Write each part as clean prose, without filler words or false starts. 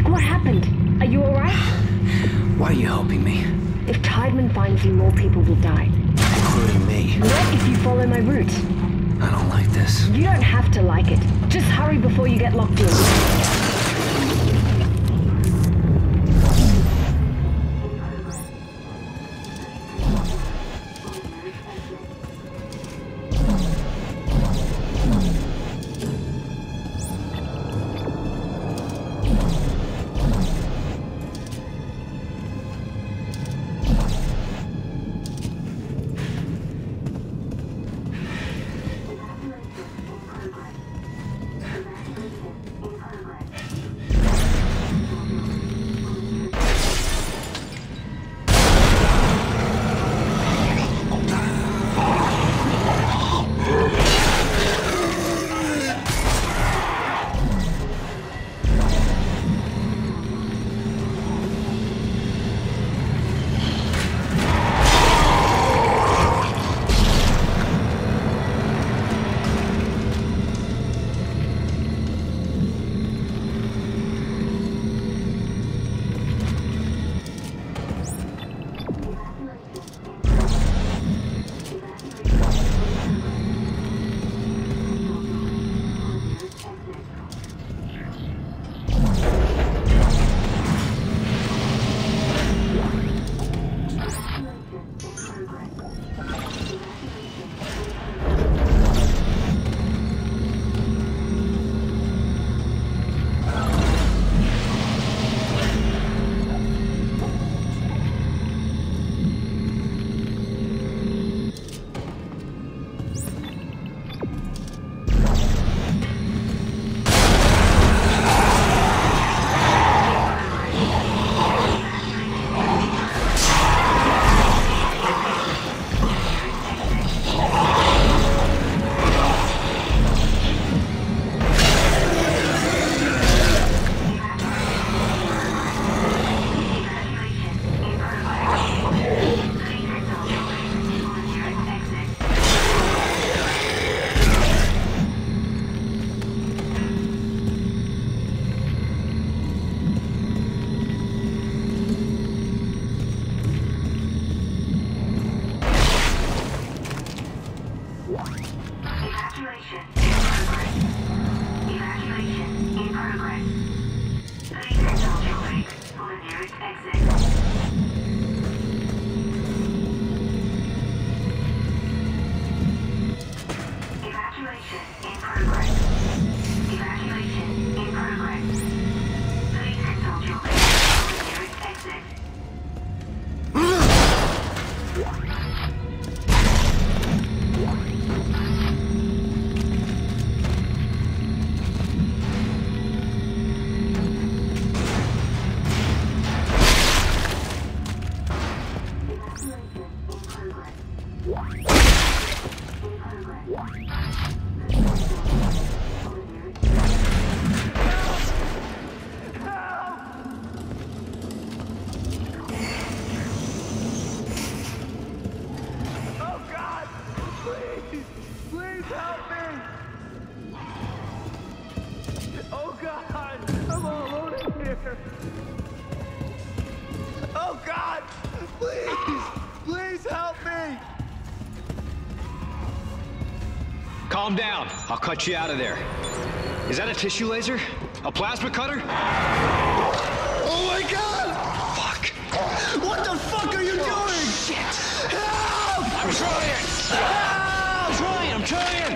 What happened? Are you alright? Why are you helping me? If Tideman finds you, more people will die. Including me. Not if you follow my route. I don't like this. You don't have to like it. Just hurry before you get locked in. Oh God! Please! Please help me! Calm down. I'll cut you out of there. Is that a tissue laser? A plasma cutter? Oh my God! Fuck. What the fuck are you doing? Shit! Help! I'm trying! Help! I'm trying!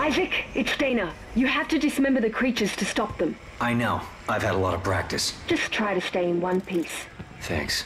Isaac, it's Dana. You have to dismember the creatures to stop them. I know. I've had a lot of practice. Just try to stay in one piece. Thanks.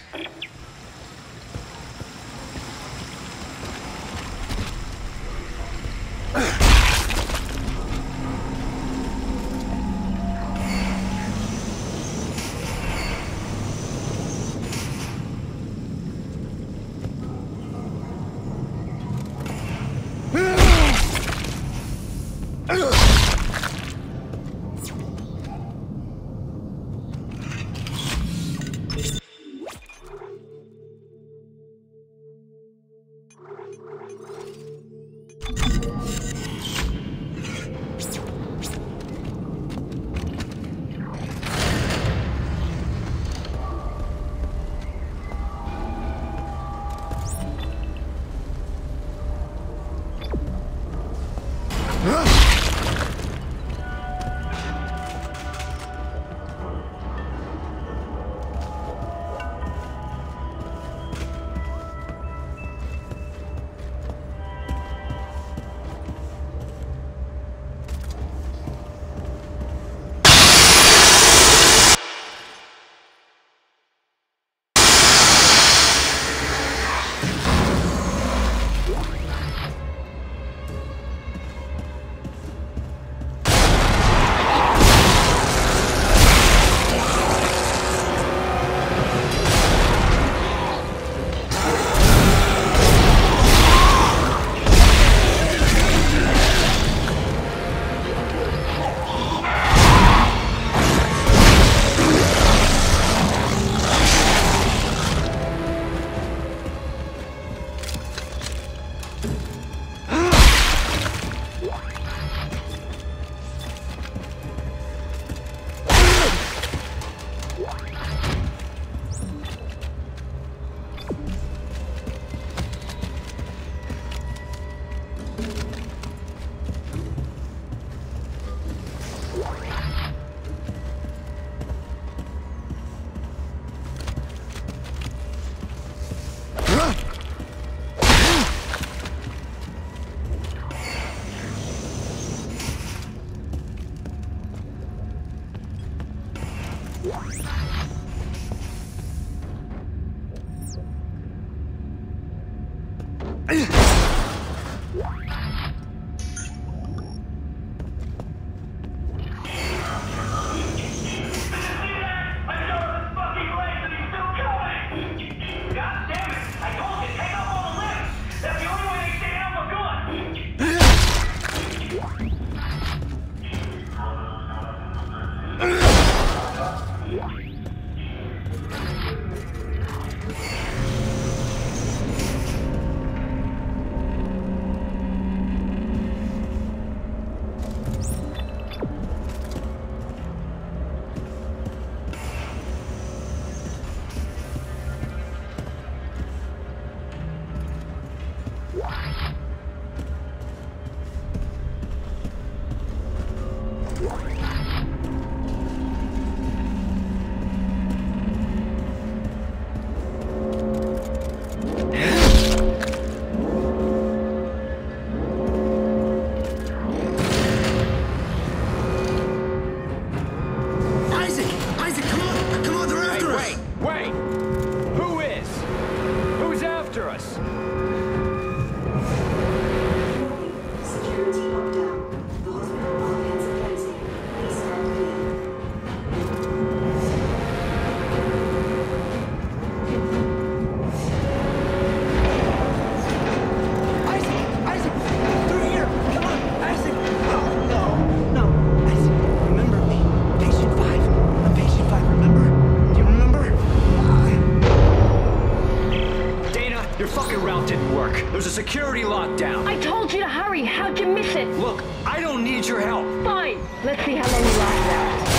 Security lockdown. I told you to hurry. How'd you miss it? Look, I don't need your help. Fine. Let's see how long you last out.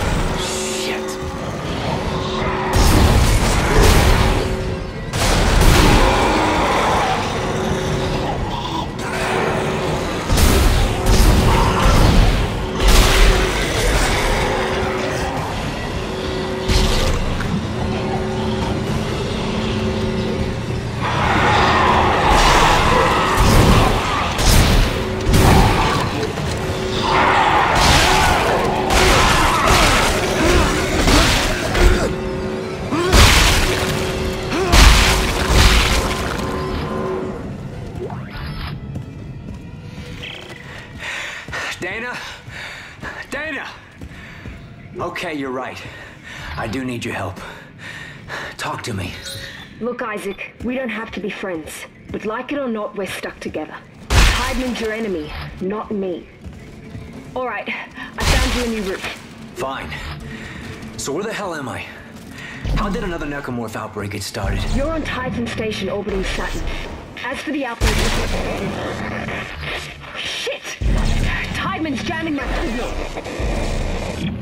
Shit. Dana! Okay, you're right. I do need your help. Talk to me. Look, Isaac, we don't have to be friends. But like it or not, we're stuck together. Tideman's your enemy, not me. Alright, I found you a new route. Fine. So where the hell am I? How did another necromorph outbreak get started? You're on Titan Station orbiting Saturn. As for the outbreak... Shit! Tideman's jamming my signal!